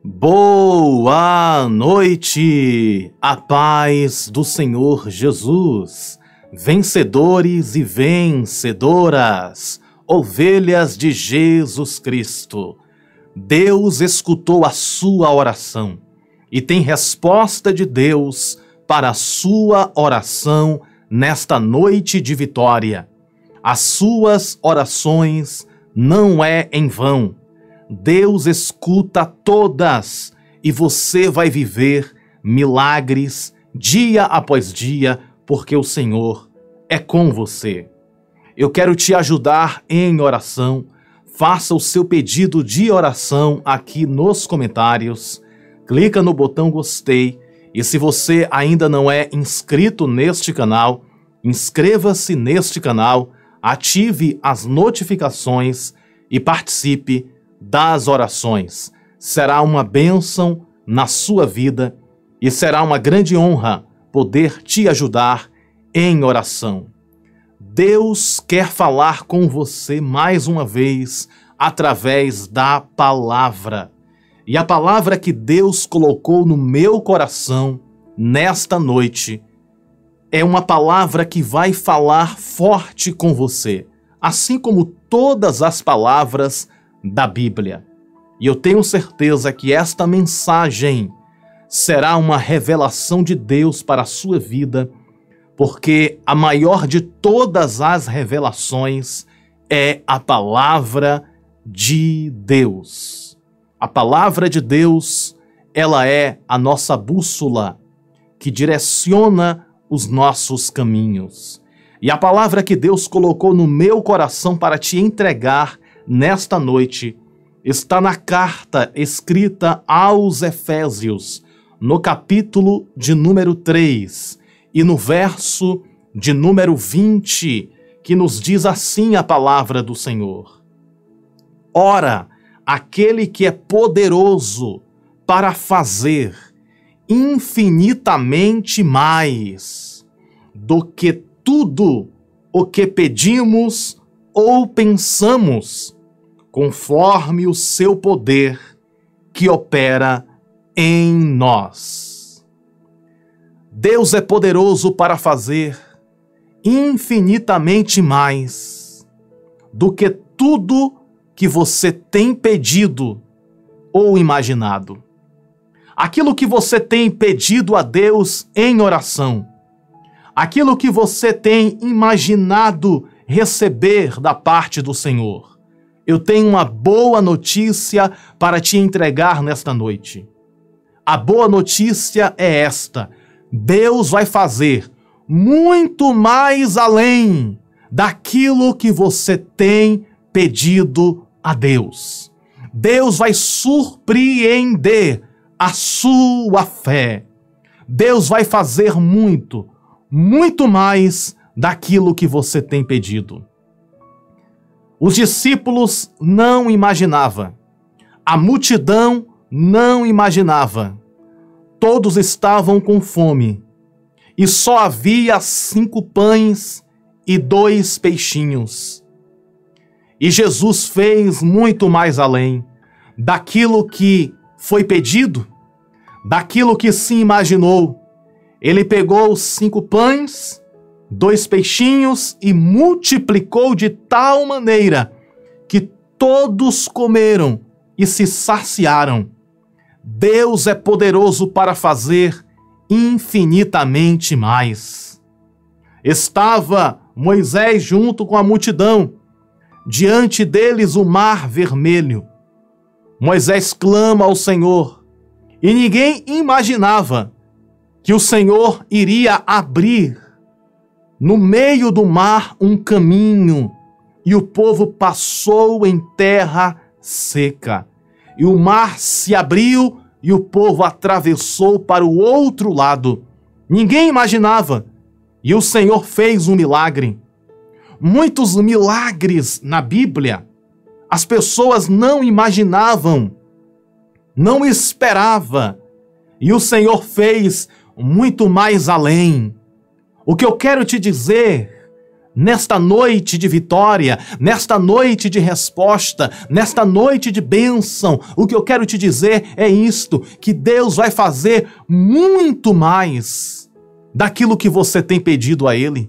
Boa noite, a paz do Senhor Jesus, vencedores e vencedoras, ovelhas de Jesus Cristo. Deus escutou a sua oração e tem resposta de Deus para a sua oração nesta noite de vitória. As suas orações não é em vão. Deus escuta todas e você vai viver milagres dia após dia, porque o Senhor é com você. Eu quero te ajudar em oração. Faça o seu pedido de oração aqui nos comentários. Clica no botão gostei e se você ainda não é inscrito neste canal, inscreva-se neste canal, ative as notificações e participe das orações. Será uma bênção na sua vida e será uma grande honra poder te ajudar em oração. Deus quer falar com você mais uma vez através da palavra. E a palavra que Deus colocou no meu coração nesta noite é uma palavra que vai falar forte com você, assim como todas as palavras da Bíblia. E eu tenho certeza que esta mensagem será uma revelação de Deus para a sua vida, porque a maior de todas as revelações é a palavra de Deus. A palavra de Deus, ela é a nossa bússola que direciona os nossos caminhos. E a palavra que Deus colocou no meu coração para te entregar nesta noite está na carta escrita aos Efésios, no capítulo de número 3 e no verso de número 20, que nos diz assim a palavra do Senhor: Ora, aquele que é poderoso para fazer infinitamente mais do que tudo o que pedimos ou pensamos, conforme o seu poder que opera em nós. Deus é poderoso para fazer infinitamente mais do que tudo que você tem pedido ou imaginado. Aquilo que você tem pedido a Deus em oração, aquilo que você tem imaginado receber da parte do Senhor. Eu tenho uma boa notícia para te entregar nesta noite. A boa notícia é esta: Deus vai fazer muito mais além daquilo que você tem pedido a Deus. Deus vai surpreender a sua fé. Deus vai fazer muito mais daquilo que você tem pedido. Os discípulos não imaginavam, a multidão não imaginava. Todos estavam com fome e só havia 5 pães e 2 peixinhos. E Jesus fez muito mais além daquilo que foi pedido, daquilo que se imaginou. Ele pegou os 5 pães, 2 peixinhos e multiplicou de tal maneira que todos comeram e se saciaram. Deus é poderoso para fazer infinitamente mais. Estava Moisés junto com a multidão, diante deles o mar vermelho. Moisés clama ao Senhor e ninguém imaginava que o Senhor iria abrir no meio do mar um caminho, e o povo passou em terra seca. E o mar se abriu e o povo atravessou para o outro lado. Ninguém imaginava. E o Senhor fez um milagre. Muitos milagres na Bíblia as pessoas não imaginavam, não esperavam. E o Senhor fez muito mais além. O que eu quero te dizer Nesta noite de vitória, nesta noite de resposta, nesta noite de bênção, o que eu quero te dizer é isto, que Deus vai fazer muito mais daquilo que você tem pedido a Ele.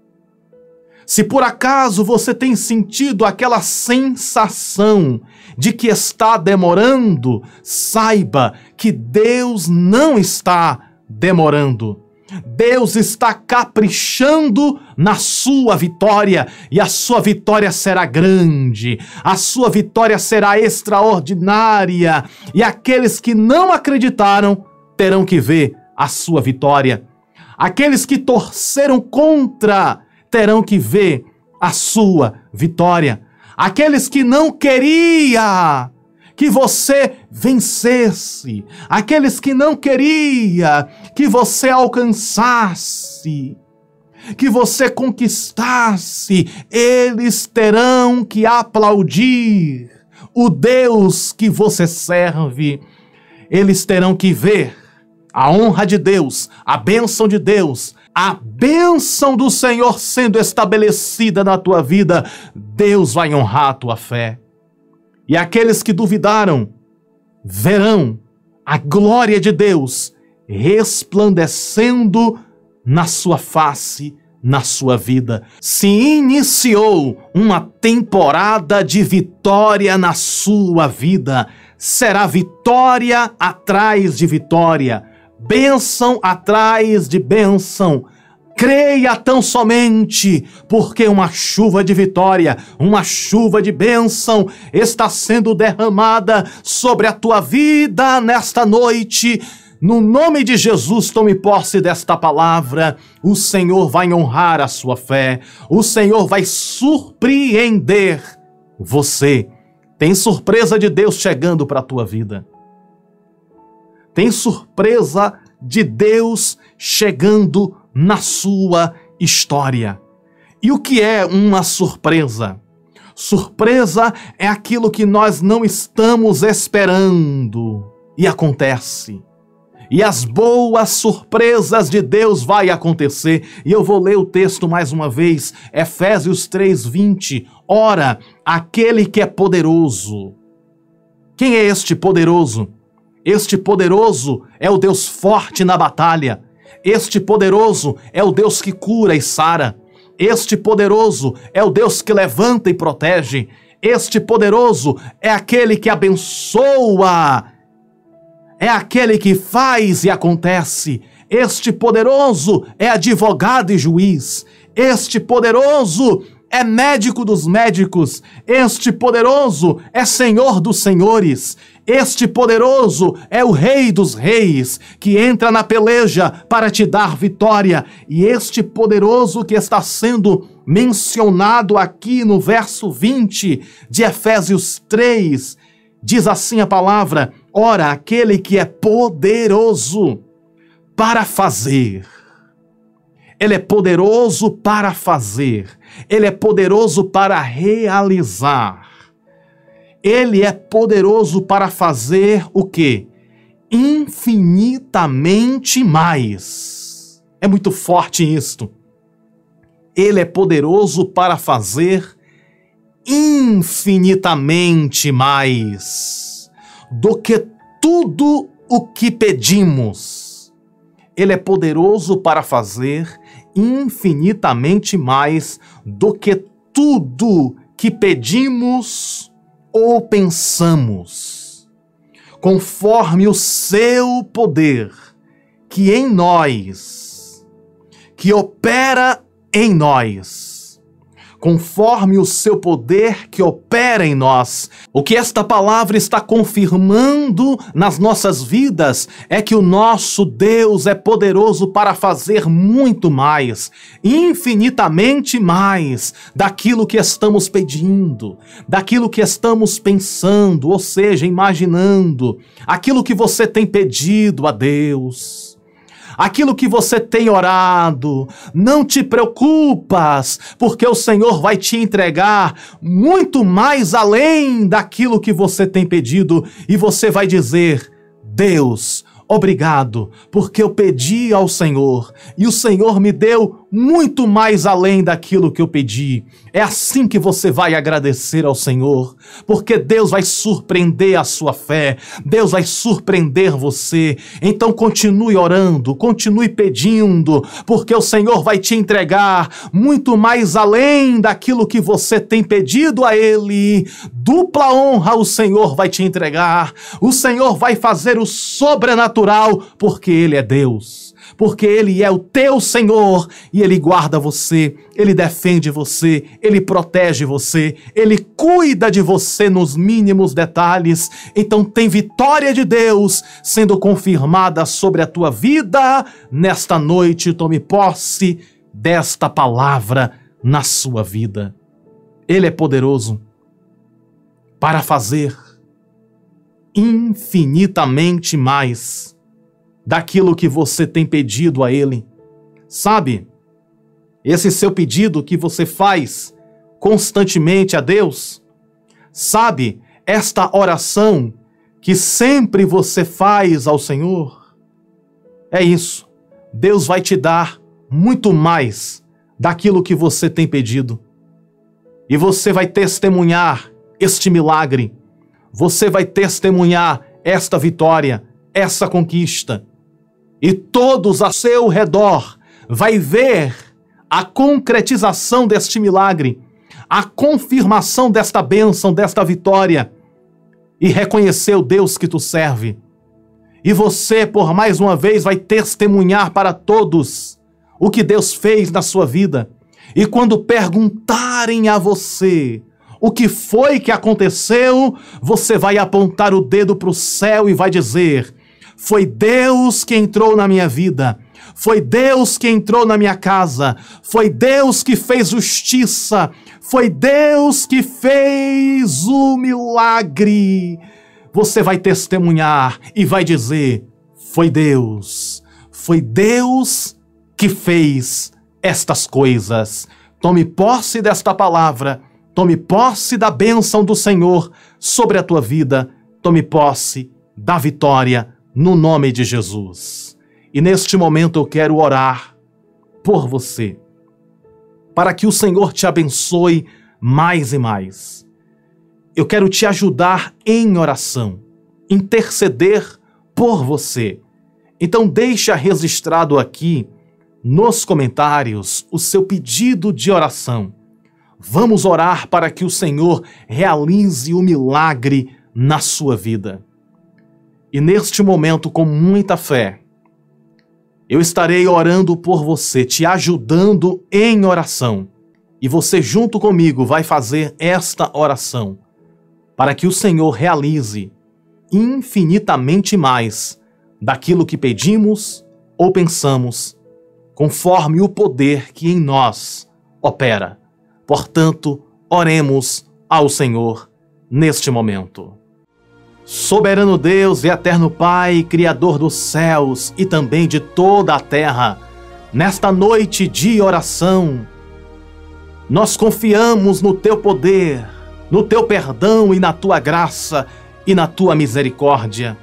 Se por acaso você tem sentido aquela sensação de que está demorando, saiba que Deus não está demorando. Deus está caprichando na sua vitória, e a sua vitória será grande, a sua vitória será extraordinária, e aqueles que não acreditaram terão que ver a sua vitória. Aqueles que torceram contra terão que ver a sua vitória. Aqueles que não queriam que você vencesse, aqueles que não queriam que você alcançasse, que você conquistasse, eles terão que aplaudir o Deus que você serve. Eles terão que ver a honra de Deus, a bênção de Deus, a bênção do Senhor sendo estabelecida na tua vida. Deus vai honrar a tua fé. E aqueles que duvidaram verão a glória de Deus resplandecendo na sua face, na sua vida. Se iniciou uma temporada de vitória na sua vida, será vitória atrás de vitória, bênção atrás de bênção. Creia tão somente, porque uma chuva de vitória, uma chuva de bênção está sendo derramada sobre a tua vida nesta noite. No nome de Jesus, tome posse desta palavra. O Senhor vai honrar a sua fé. O Senhor vai surpreender você. Tem surpresa de Deus chegando para a tua vida. Tem surpresa de Deus chegando na sua história. E o que é uma surpresa? Surpresa é aquilo que nós não estamos esperando e acontece. E as boas surpresas de Deus vai acontecer. E eu vou ler o texto mais uma vez, Efésios 3:20. Ora, aquele que é poderoso. Quem é este poderoso? Este poderoso é o Deus forte na batalha. Este poderoso é o Deus que cura e sara. Este poderoso é o Deus que levanta e protege. Este poderoso é aquele que abençoa. É aquele que faz e acontece. Este poderoso é advogado e juiz. Este poderoso é médico dos médicos. Este poderoso é Senhor dos senhores. Este poderoso é o Rei dos reis, que entra na peleja para te dar vitória. E este poderoso que está sendo mencionado aqui no verso 20 de Efésios 3, diz assim a palavra: ora, aquele que é poderoso para fazer. Ele é poderoso para fazer. Ele é poderoso para realizar. Ele é poderoso para fazer o quê? Infinitamente mais. É muito forte isto. Ele é poderoso para fazer infinitamente mais do que tudo o que pedimos. Ele é poderoso para fazer infinitamente mais do que tudo que pedimos ou pensamos, conforme o seu poder, que em nós, que opera em nós, conforme o seu poder que opera em nós. O que esta palavra está confirmando nas nossas vidas é que o nosso Deus é poderoso para fazer muito mais, infinitamente mais, daquilo que estamos pedindo, daquilo que estamos pensando, ou seja, imaginando, aquilo que você tem pedido a Deus. Aquilo que você tem orado, não te preocupas, porque o Senhor vai te entregar muito mais além daquilo que você tem pedido, e você vai dizer: Deus, obrigado, porque eu pedi ao Senhor, e o Senhor me deu muito mais além daquilo que eu pedi. É assim que você vai agradecer ao Senhor, porque Deus vai surpreender a sua fé, Deus vai surpreender você. Então continue orando, continue pedindo, porque o Senhor vai te entregar muito mais além daquilo que você tem pedido a Ele. Dupla honra o Senhor vai te entregar, o Senhor vai fazer o sobrenatural, porque Ele é Deus. Porque Ele é o teu Senhor e Ele guarda você, Ele defende você, Ele protege você, Ele cuida de você nos mínimos detalhes. Então tem vitória de Deus sendo confirmada sobre a tua vida. Nesta noite, tome posse desta palavra na sua vida. Ele é poderoso para fazer infinitamente mais daquilo que você tem pedido a Ele. Sabe, esse seu pedido que você faz constantemente a Deus, sabe, esta oração que sempre você faz ao Senhor, é isso. Deus vai te dar muito mais daquilo que você tem pedido. E você vai testemunhar este milagre, você vai testemunhar esta vitória, essa conquista. E todos a seu redor vai ver a concretização deste milagre, a confirmação desta bênção, desta vitória, e reconhecer o Deus que tu serve. E você, por mais uma vez, vai testemunhar para todos o que Deus fez na sua vida. E quando perguntarem a você o que foi que aconteceu, você vai apontar o dedo para o céu e vai dizer: foi Deus que entrou na minha vida, foi Deus que entrou na minha casa, foi Deus que fez justiça, foi Deus que fez o milagre. Você vai testemunhar e vai dizer: foi Deus que fez estas coisas. Tome posse desta palavra, tome posse da bênção do Senhor sobre a tua vida, tome posse da vitória no nome de Jesus. E neste momento eu quero orar por você, para que o Senhor te abençoe mais e mais. Eu quero te ajudar em oração, interceder por você. Então deixa registrado aqui nos comentários o seu pedido de oração. Vamos orar para que o Senhor realize o milagre na sua vida. E neste momento, com muita fé, eu estarei orando por você, te ajudando em oração. E você junto comigo vai fazer esta oração, para que o Senhor realize infinitamente mais daquilo que pedimos ou pensamos, conforme o poder que em nós opera. Portanto, oremos ao Senhor neste momento. Soberano Deus e eterno Pai, Criador dos céus e também de toda a terra, nesta noite de oração, nós confiamos no Teu poder, no Teu perdão e na Tua graça e na Tua misericórdia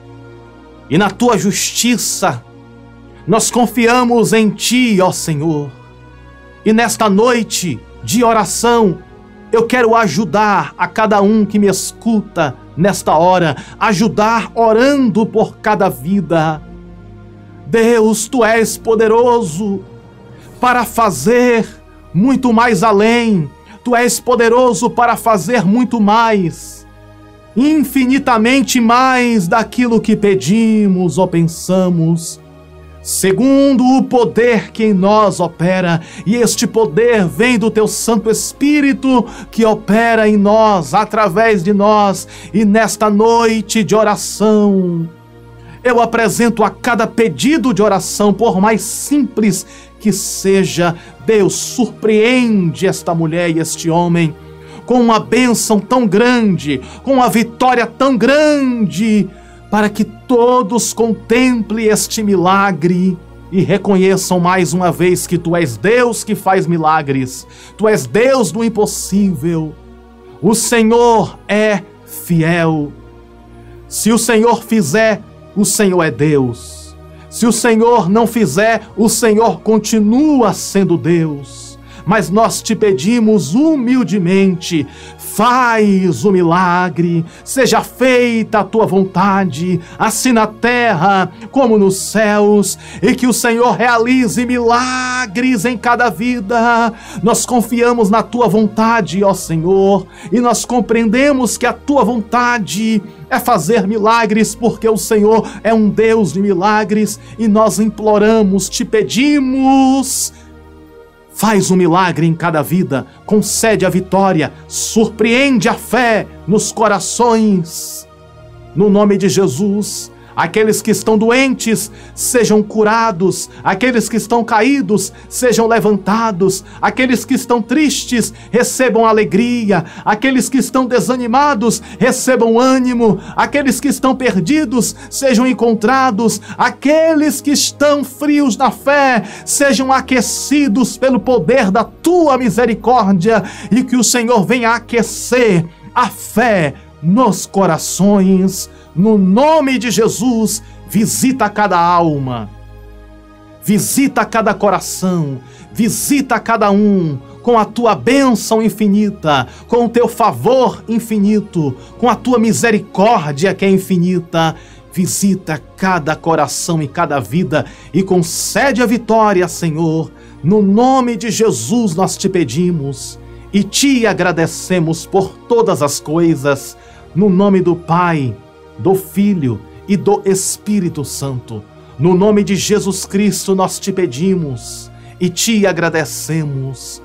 e na Tua justiça. Nós confiamos em Ti, ó Senhor. E nesta noite de oração, eu quero ajudar a cada um que me escuta nesta hora, ajudar orando por cada vida. Deus, Tu és poderoso para fazer muito mais além. Tu és poderoso para fazer muito mais, infinitamente mais daquilo que pedimos ou pensamos, segundo o poder que em nós opera. E este poder vem do Teu Santo Espírito, que opera em nós, através de nós. E nesta noite de oração, eu apresento a cada pedido de oração, por mais simples que seja. Deus, surpreende esta mulher e este homem com uma bênção tão grande, com uma vitória tão grande, para que todos contemplem este milagre e reconheçam mais uma vez que Tu és Deus que faz milagres, Tu és Deus do impossível. O Senhor é fiel. Se o Senhor fizer, o Senhor é Deus. Se o Senhor não fizer, o Senhor continua sendo Deus. Mas nós te pedimos humildemente, faz o milagre, seja feita a tua vontade, assim na terra como nos céus, e que o Senhor realize milagres em cada vida. Nós confiamos na tua vontade, ó Senhor, e nós compreendemos que a tua vontade é fazer milagres, porque o Senhor é um Deus de milagres, e nós imploramos, te pedimos, faz um milagre em cada vida, concede a vitória, surpreende a fé nos corações. No nome de Jesus, aqueles que estão doentes sejam curados, aqueles que estão caídos sejam levantados, aqueles que estão tristes recebam alegria, aqueles que estão desanimados recebam ânimo, aqueles que estão perdidos sejam encontrados, aqueles que estão frios na fé sejam aquecidos pelo poder da tua misericórdia, e que o Senhor venha aquecer a fé nos corações. No nome de Jesus, visita cada alma, visita cada coração, visita cada um com a tua bênção infinita, com o teu favor infinito, com a tua misericórdia que é infinita. Visita cada coração e cada vida e concede a vitória, Senhor. No nome de Jesus nós te pedimos e te agradecemos por todas as coisas. No nome do Pai, do Filho e do Espírito Santo. No nome de Jesus Cristo nós te pedimos e te agradecemos.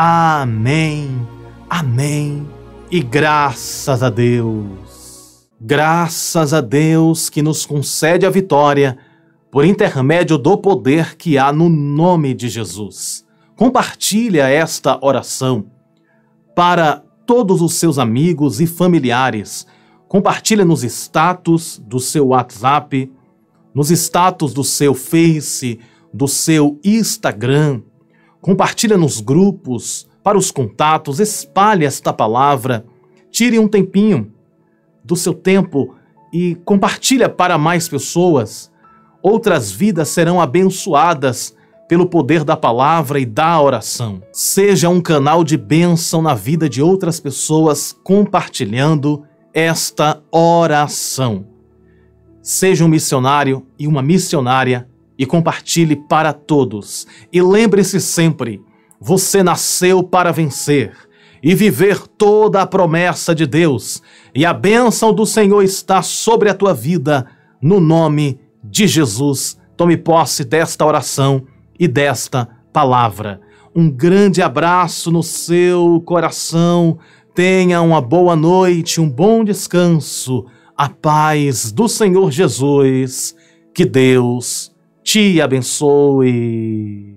Amém, amém e graças a Deus. Graças a Deus que nos concede a vitória por intermédio do poder que há no nome de Jesus. Compartilha esta oração para todos os seus amigos e familiares. Compartilha nos status do seu WhatsApp, nos status do seu Face, do seu Instagram. Compartilha nos grupos, para os contatos, espalhe esta palavra. Tire um tempinho do seu tempo e compartilha para mais pessoas. Outras vidas serão abençoadas pelo poder da palavra e da oração. Seja um canal de bênção na vida de outras pessoas compartilhando esta oração. Seja um missionário e uma missionária e compartilhe para todos. E lembre-se sempre, você nasceu para vencer e viver toda a promessa de Deus. E a bênção do Senhor está sobre a tua vida, no nome de Jesus. Tome posse desta oração e desta palavra. Um grande abraço no seu coração. Tenha uma boa noite, um bom descanso. A paz do Senhor Jesus. Que Deus te abençoe.